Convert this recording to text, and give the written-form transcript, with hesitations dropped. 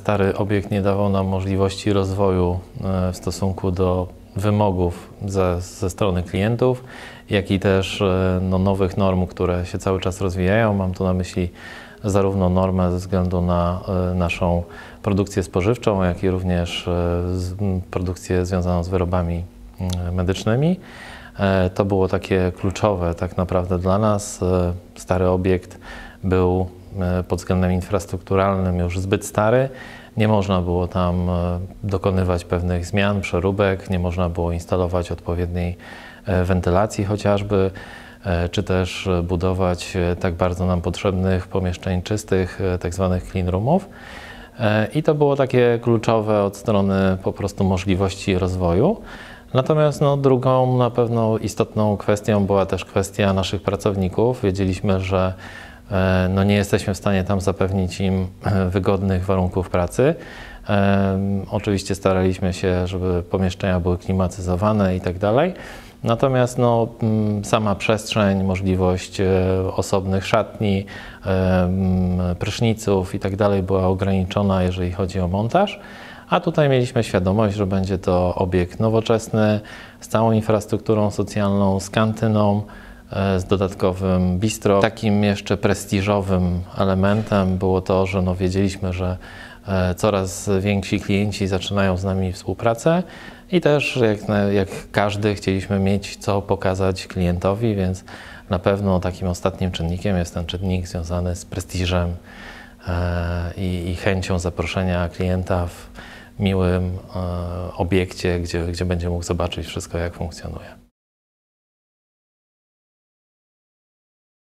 stary obiekt nie dawał nam możliwości rozwoju w stosunku do wymogów ze strony klientów, jak i też nowych norm, które się cały czas rozwijają. Mam tu na myśli zarówno normę ze względu na naszą produkcję spożywczą, jak i również produkcję związaną z wyrobami medycznymi. To było takie kluczowe tak naprawdę dla nas. Stary obiekt był pod względem infrastrukturalnym już zbyt stary. Nie można było tam dokonywać pewnych zmian, przeróbek, nie można było instalować odpowiedniej wentylacji chociażby, czy też budować tak bardzo nam potrzebnych pomieszczeń czystych, tak zwanych clean roomów. I to było takie kluczowe od strony po prostu możliwości rozwoju. Natomiast drugą na pewno istotną kwestią była też kwestia naszych pracowników. Wiedzieliśmy, że nie jesteśmy w stanie tam zapewnić im wygodnych warunków pracy. Oczywiście staraliśmy się, żeby pomieszczenia były klimatyzowane i tak dalej. Natomiast sama przestrzeń, możliwość osobnych szatni, pryszniców i tak dalej była ograniczona, jeżeli chodzi o montaż. A tutaj mieliśmy świadomość, że będzie to obiekt nowoczesny, z całą infrastrukturą socjalną, z kantyną, z dodatkowym bistro. Takim jeszcze prestiżowym elementem było to, że wiedzieliśmy, że coraz więksi klienci zaczynają z nami współpracę i też jak każdy chcieliśmy mieć co pokazać klientowi, więc na pewno takim ostatnim czynnikiem jest ten czynnik związany z prestiżem i chęcią zaproszenia klienta w miłym obiekcie, gdzie będzie mógł zobaczyć wszystko, jak funkcjonuje.